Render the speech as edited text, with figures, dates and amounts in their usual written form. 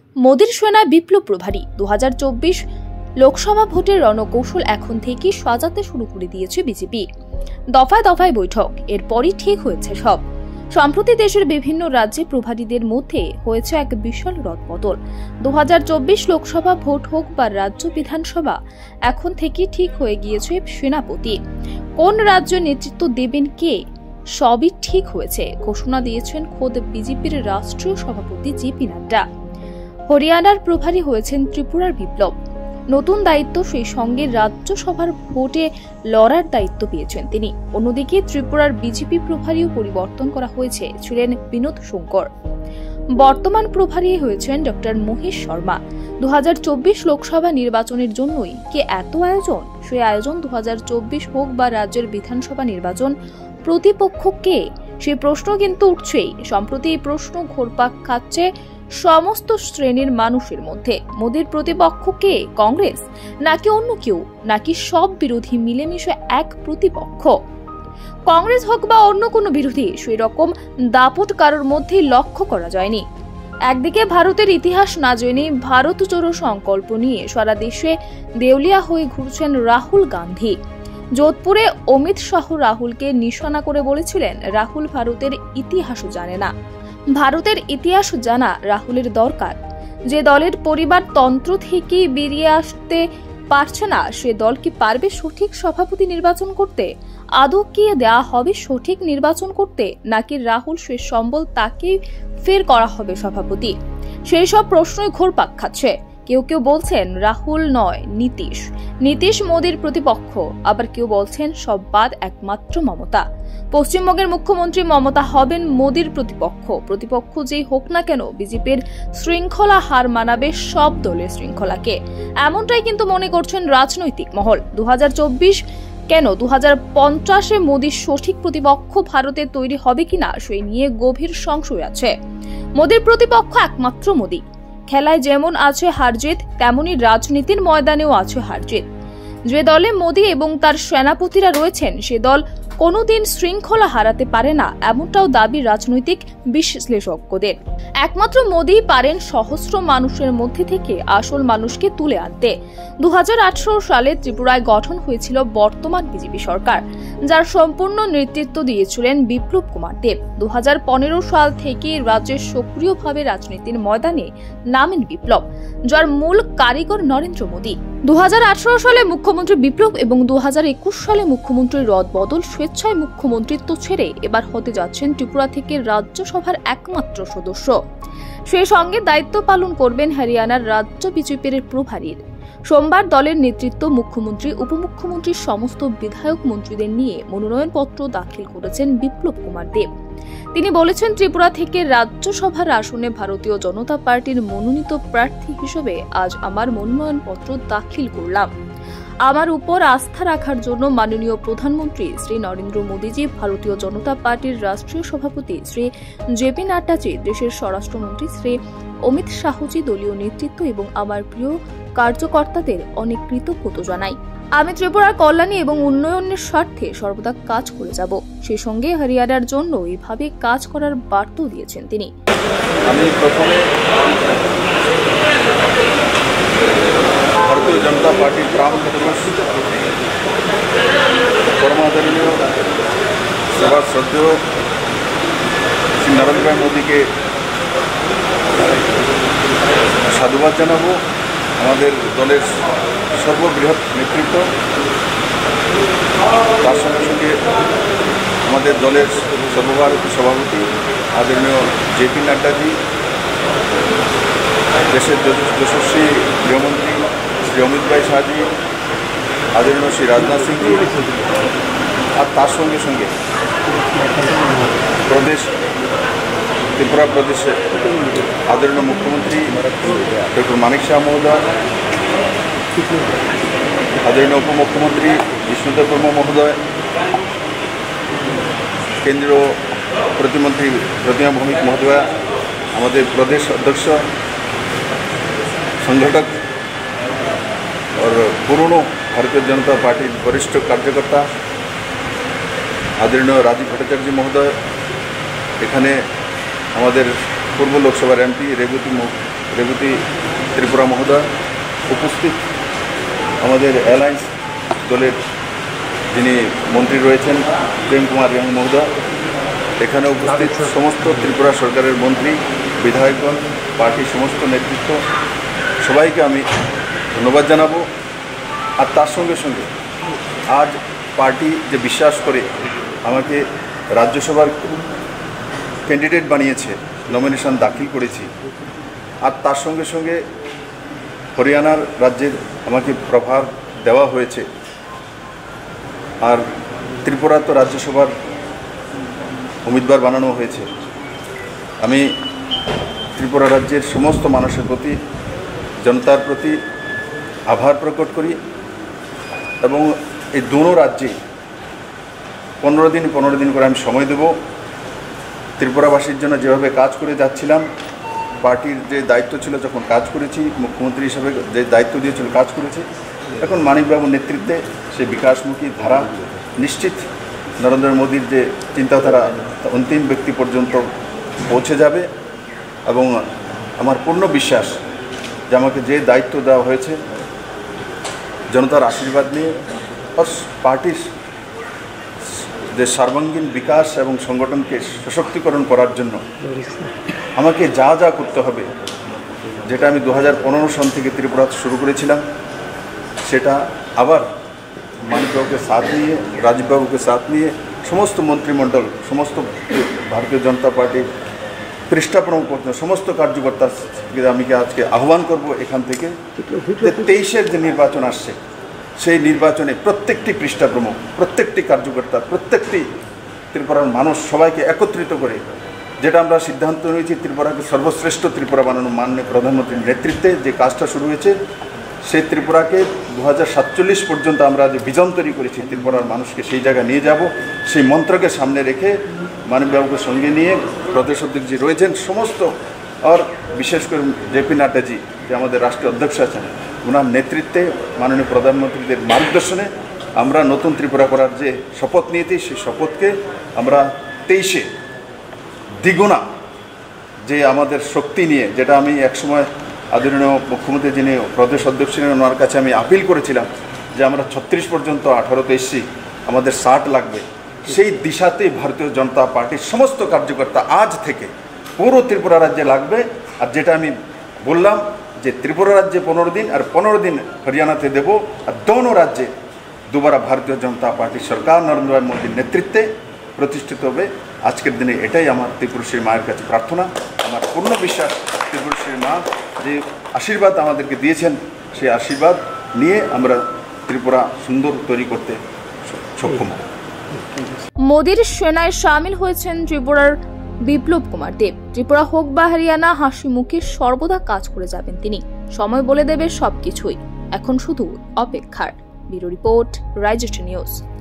মোদির সেনা বিপ্লব প্রভারী 2024 লোকসভা ভোটের রণকৌশল এখন থেকেই সাজাতে শুরু করে দিয়েছে বিজেপি। দফায় দফায় বৈঠক, এরপরই ঠিক হয়েছে সব। সম্প্রতি দেশের বিভিন্ন রাজ্যে প্রভারীদের মধ্যে হয়েছে এক বিশাল রদবদল। 2024 লোকসভা ভোট হোক বা রাজ্য বিধানসভা, এখন থেকেই ঠিক হয়ে গিয়েছে সেনাপতি। কোন রাজ্য নেতৃত্ব দেবেন কে, সবই ঠিক হয়েছে। ঘোষণা দিয়েছেন খোদ বিজেপির রাষ্ট্রীয় সভাপতি জেপি নাড্ডা। হরিয়ানার প্রভারী হয়েছেন ত্রিপুরার বিপ্লব। নতুন দায়িত্ব, সেই সঙ্গে রাজ্যসভার ভোটে লড়ার দায়িত্ব পেয়েছেন তিনি। অন্যদিকে ত্রিপুরার বিজেপি প্রভারীও পরিবর্তন করা হয়েছে, ছিলেন বিনোদ শঙ্কর। বর্তমান প্রভারী হয়েছেন ডক্টর মহেশ শর্মা। 2024 লোকসভা নির্বাচনের জন্যই কে এত আয়োজন? সেই আয়োজন 2024 হোক বা রাজ্যের বিধানসভা নির্বাচন, প্রতিপক্ষ কে, সেই প্রশ্ন কিন্তু উঠছেই। সম্প্রতি এই প্রশ্ন ঘুরপাক খাচ্ছে সমস্ত শ্রেণীর মানুষের মধ্যে। মোদির প্রতিপক্ষ কে, কংগ্রেস নাকি অন্য কেউ, নাকি সব বিরোধী মিলেমিশে এক প্রতিপক্ষ? কংগ্রেস হোক বা অন্য কোনো বিরোধী, সেই রকম দাপট কারোর মধ্যেই লক্ষ্য করা যায়নি। একদিকে ভারতের ইতিহাস না জেনে ভারত জোড়ো সংকল্প নিয়ে সারা দেশে দেউলিয়া হয়ে ঘুরছেন রাহুল গান্ধী। যোধপুরে অমিত শাহ রাহুলকে নিশানা করে বলেছিলেন, রাহুল ভারতের ইতিহাসও জানে না। ভারতের ইতিহাস জানা রাহুলের দরকার। যে দলের পরিবার তন্ত্র থেকে বেরিয়ে আসতে পারছে না, সে দল কি পারবে সঠিক সভাপতি নির্বাচন করতে? আদৌ কি দেয়া হবে সঠিক নির্বাচন করতে, নাকি রাহুল সে সম্বল তাকেই ফের করা হবে সভাপতি? সেই সব প্রশ্নই ঘুরপাক খাচ্ছে। কেউ কেউ বলছেন রাহুল নয়, নীতিশ মোদির প্রতিপক্ষ। আবার কেউ বলছেন সব বাদ, একমাত্র মমতা। পশ্চিমবঙ্গের মুখ্যমন্ত্রী মমতা হবেন মোদির প্রতিপক্ষ যেই হোক না কেন, বিজেপির শৃঙ্খলা হার মানাবে সব দলের শৃঙ্খলাকে, এমনটাই কিন্তু মনে করছেন রাজনৈতিক মহল। 2024 কেন 2050-এ মোদির সঠিক প্রতিপক্ষ ভারতে তৈরি হবে কিনা, সেই নিয়ে গভীর সংশয় আছে। মোদির প্রতিপক্ষ একমাত্র মোদি। খেলায় যেমন আছে হারজিত, তেমনি রাজনীতির ময়দানেও আছে হারজিত। যে দলে মোদি এবং তার সেনাপতিরা রয়েছেন, সে দল কোনোদিন শৃঙ্খলা হারাতে পারে না, এমনটাও দাবি রাজনৈতিক বিশ্লেষকদের। একমাত্র মোদিই পারেন সহস্র মানুষের মধ্যে থেকে আসল মানুষকে তুলে আনতে। 2018 সালে ত্রিপুরায় গঠন হয়েছিল বর্তমান বিজেপি সরকার, যার সম্পূর্ণ নেতৃত্ব দিয়েছিলেন বিপ্লব কুমার দেব। 2015 সাল থেকে রাজ্যে সক্রিয়ভাবে রাজনীতির ময়দানে নামেন বিপ্লব, যার মূল কারিগর নরেন্দ্র মোদী। 2018 সালে মুখ্যমন্ত্রী বিপ্লব এবং 2021 সালে মুখ্যমন্ত্রীর রদবদল, স্বেচ্ছায় মুখ্যমন্ত্রিত্ব ছেড়ে এবার হতে যাচ্ছেন ত্রিপুরা থেকে রাজ্যসভার একমাত্র সদস্য। সেই সঙ্গে দায়িত্ব পালন করবেন হরিয়ানার রাজ্য বিজেপির প্রভারীর। সোমবার দলের নেতৃত্ব, মুখ্যমন্ত্রী, উপমুখ্যমন্ত্রীর সমস্ত বিধায়ক মন্ত্রীদের নিয়ে মনোনয়নপত্র দাখিল করেছেন বিপ্লব কুমার দেব। তিনি বলেছেন, ত্রিপুরা থেকে রাজ্যসভার আসনে ভারতীয় জনতা পার্টির মনোনীত প্রার্থী হিসেবে আজ আমার মনোনয়নপত্র দাখিল করলাম। আমার উপর আস্থা রাখার জন্য মাননীয় প্রধানমন্ত্রী শ্রী নরেন্দ্র মোদীজি, ভারতীয় জনতা পার্টির রাষ্ট্রীয় সভাপতি শ্রী জেপি নাড্ডাজি, দেশের স্বরাষ্ট্রমন্ত্রী শ্রী অমিত শাহজি, দলীয় নেতৃত্ব এবং আমার প্রিয় কার্যকর্তাদের অনেক কৃতজ্ঞতা জানাই। আমি ত্রিপুরার কল্যাণী এবং উন্নয়নের স্বার্থে সর্বদা কাজ করে যাব। সেই সঙ্গে হরিয়ানার জন্য এইভাবে কাজ করার বার্তাও দিয়েছেন তিনি। আমি প্রথমে ভারতীয় জনতা পার্টির প্রাণপুরুষ পরমাদরণীয় সভা শ্রদ্ধেয় শ্রী নরেন্দ্র মোদীকে সাধুবাদ জানাবো। আমাদের দলের সর্ববৃহৎ নেতৃত্ব, তার সঙ্গে সঙ্গে আমাদের দলের সর্বভারতীয় সভাপতি আদরণীয় জেপি নাড্ডাজি, দেশের যশস্বী গৃহমন্ত্রী শ্রী অমিত ভাই শাহজি, আদরণীয় শ্রী রাজনাথ সিংজি, আর তার সঙ্গে সঙ্গে ত্রিপুরা প্রদেশে আদরণীয় মুখ্যমন্ত্রী ডক্টর মানিক শাহ মহোদয়, আদরণীয় উপমুখ্যমন্ত্রী বিষ্ণুদেব বর্মা মহোদয়, কেন্দ্রীয় প্রতিমন্ত্রী প্রতিমা ভৌমিক মহোদয়া, আমাদের প্রদেশ অধ্যক্ষ, সংগঠক और পুরনো ভারতীয় জনতা পার্টির বরিষ্ঠ কার্যকর্তা আদরণীয় রাজীব ভট্টাচার্য মহোদয়, এখানে আমাদের পূর্ব লোকসভার এমপি রেবতী রেবতী ত্রিপুরা মহোদয়, উপস্থিত আমাদের অ্যালায়েন্স দলের যিনি মন্ত্রী রয়েছেন প্রেম কুমার রিয়াং মহোদয়, এখানে উপস্থিত সমস্ত ত্রিপুরা সরকারের মন্ত্রী, বিধায়কগণ, পার্টির সমস্ত নেতৃত্ব, সবাইকে আমি ধন্যবাদ জানাবো। আর তার সঙ্গে সঙ্গে আজ পার্টি যে বিশ্বাস করে আমাকে রাজ্যসভার ক্যান্ডিডেট বানিয়েছে, নমিনেশন দাখিল করেছি, আর তার সঙ্গে সঙ্গে হরিয়ানার রাজ্যের আমাকে প্রভার দেওয়া হয়েছে, আর ত্রিপুরা তো রাজ্যসভার উম্মিদবার বানানো হয়েছে। আমি ত্রিপুরা রাজ্যের সমস্ত মানুষের প্রতি, জনতার প্রতি আভার প্রকট করি এবং এই দুনো রাজ্যে 15 দিন করে আমি সময় দেব। ত্রিপুরাবাসীর জন্য যেভাবে কাজ করে যাচ্ছিলাম, পার্টির যে দায়িত্ব ছিল যখন কাজ করেছি, মুখ্যমন্ত্রী হিসেবে যে দায়িত্ব দিয়েছিল কাজ করেছি, এখন মানিকবাবুর নেতৃত্বে সেই বিকাশমুখী ধারা নিশ্চিত নরেন্দ্র মোদীর যে চিন্তাধারা অন্তিম ব্যক্তি পর্যন্ত পৌঁছে যাবে। এবং আমার পূর্ণ বিশ্বাস যে আমাকে যে দায়িত্ব দেওয়া হয়েছে, জনতার আশীর্বাদ নিয়ে পার্টির যে সর্বাঙ্গীন বিকাশ এবং সংগঠনকে সশক্তিকরণ করার জন্য আমাকে যা যা করতে হবে, যেটা আমি 2015 সন থেকে ত্রিপুরা শুরু করেছিলাম, সেটা আবার মানিকবাবুকে সাথ নিয়ে, রাজীববাবুকে সাথ নিয়ে সমস্ত মন্ত্রিমণ্ডল, সমস্ত ভারতীয় জনতা পার্টির পৃষ্ঠাপ্রমুখ সমস্ত কার্যকর্তাকে আমি আজকে আহ্বান করব এখান থেকে 23-এর যে নির্বাচন আসছে, সেই নির্বাচনে প্রত্যেকটি পৃষ্ঠাপ্রমুখ, প্রত্যেকটি কার্যকর্তা, প্রত্যেকটি ত্রিপুরার মানুষ সবাইকে একত্রিত করে যেটা আমরা সিদ্ধান্ত নিয়েছি, ত্রিপুরাকে সর্বশ্রেষ্ঠ ত্রিপুরা বানানো মাননীয় প্রধানমন্ত্রীর নেতৃত্বে যে কাজটা শুরু হয়েছে, সেই ত্রিপুরাকে 2047 পর্যন্ত আমরা যে ভিজন তৈরি করেছি, ত্রিপুরার মানুষকে সেই জায়গায় নিয়ে যাব, সেই মন্ত্রকে সামনে রেখে মানিকবাবুকে সঙ্গে নিয়ে প্রদেশ অধ্যক্ষ যে রয়েছেন সমস্ত, আর বিশেষ করে জেপি নাড্ডাজি যে আমাদের রাষ্ট্রীয় অধ্যক্ষ আছেন, ওনার নেতৃত্বে মাননীয় প্রধানমন্ত্রীদের মার্গদর্শনে আমরা নতুন ত্রিপুরা করার যে শপথ নিয়েছি, সেই শপথকে আমরা 23-এ দ্বিগুণা যে আমাদের শক্তি নিয়ে, যেটা আমি একসময় আদরণীয় মুখ্যমন্ত্রী যিনি প্রদেশ অধ্যক্ষ ছিলেন, ওনার কাছে আমি আপিল করেছিলাম যে আমরা 36 পর্যন্ত 18তে এসছি, আমাদের 60 লাগবে। সেই দিশাতেই ভারতীয় জনতা পার্টির সমস্ত কার্যকর্তা আজ থেকে পুরো ত্রিপুরা রাজ্যে লাগবে। আর যেটা আমি বললাম যে ত্রিপুরা রাজ্যে 15 দিন আর 15 দিন হরিয়ানাতে দেব, আর দোনো রাজ্যে দুবারা ভারতীয় জনতা পার্টির সরকার নরেন্দ্র মোদীর নেতৃত্বে প্রতিষ্ঠিত হবে। আজকের দিনে এটাই আমার ত্রিপুরেশ্বরী মায়ের কাছে প্রার্থনা। আমার পূর্ণ বিশ্বাস ত্রিপুরেশ্বরী মা যে আশীর্বাদ আমাদেরকে দিয়েছেন, সেই আশীর্বাদ নিয়ে আমরা ত্রিপুরা সুন্দর তৈরি করতে সক্ষম হব। মোদীর সেনায় সামিল হয়েছেন ত্রিপুরার বিপ্লব কুমার দেব। ত্রিপুরা হোক বা হরিয়ানা, হাসি মুখে সর্বদা কাজ করে যাবেন তিনি। সময় বলে দেবে সবকিছুই, এখন শুধু অপেক্ষার। ব্যুরো রিপোর্ট, রাইজেস্টার নিউজ।